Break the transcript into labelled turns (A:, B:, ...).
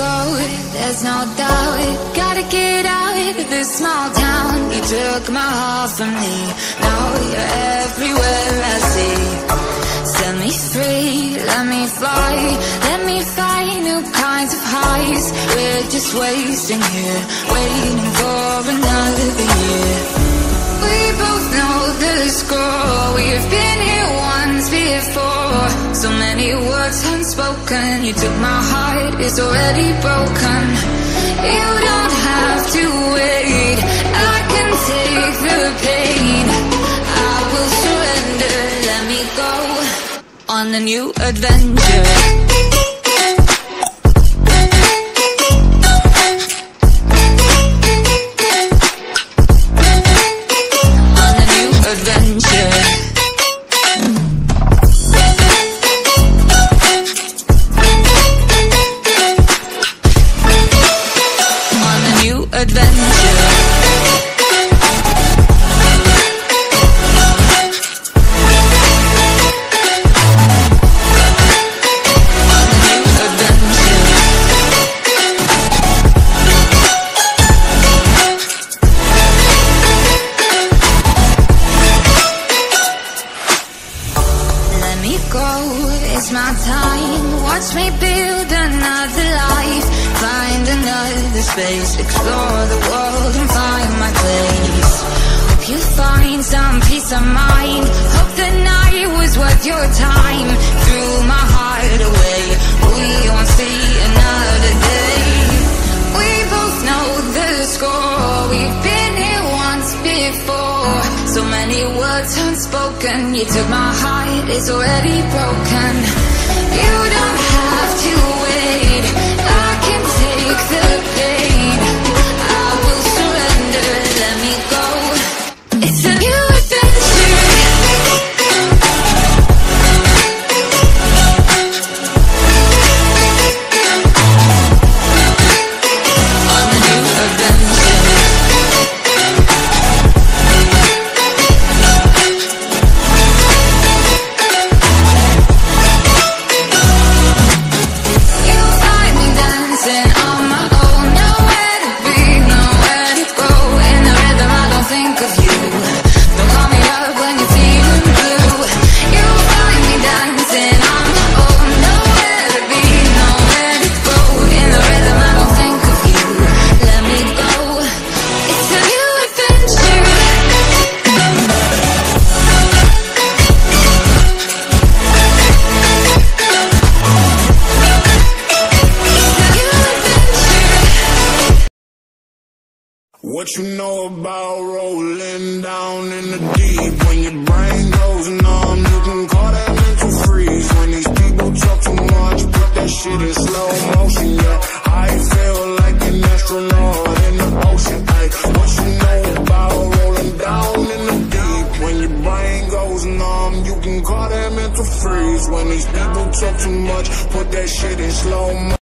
A: go, there's no doubt. Gotta get out of this small town. You took my heart from me, now you're everywhere I see. Set me free, let me fly, let me find new kinds of highs. We're just wasting here, waiting for another year. We both know the score, we've been here once before. So many words unspoken, you took my heart, it's already broken. You don't have to wait, I can take the pain. I will surrender, let me go on a new adventure. It's my time, watch me build another life. Find another space, explore the world and find my place. Hope you find some peace of mind, hope the night was worth your time. Threw my heart away, we won't see another day. We both know the score, we've been here once before. So many words unspoken, you took my heart, it's already broken. You don't have to wait, I can take the pain. I will surrender, let me go. It's a new adventure. On a new adventure.
B: What you know about rolling down in the deep? When your brain goes numb, you can call that mental freeze. When these people talk too much, put that shit in slow motion, yeah. I feel like an astronaut in the ocean, ay. What you know about rolling down in the deep? When your brain goes numb, you can call that mental freeze. When these people talk too much, put that shit in slow motion.